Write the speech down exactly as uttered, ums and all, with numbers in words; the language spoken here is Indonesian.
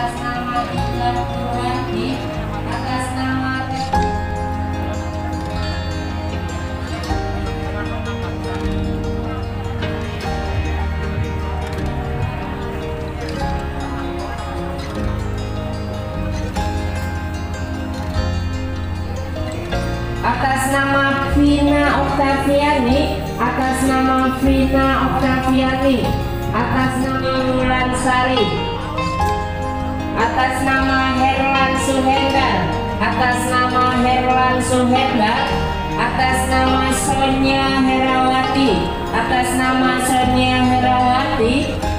atas nama Ika Purwanti, atas nama atas nama Vina Oktaviani, atas nama Vina Oktaviani, atas nama Wulansari, atas nama Herlan Suhendar, atas nama Herlan Suhendar, atas nama Sonia Herawati, atas nama Sonia Herawati,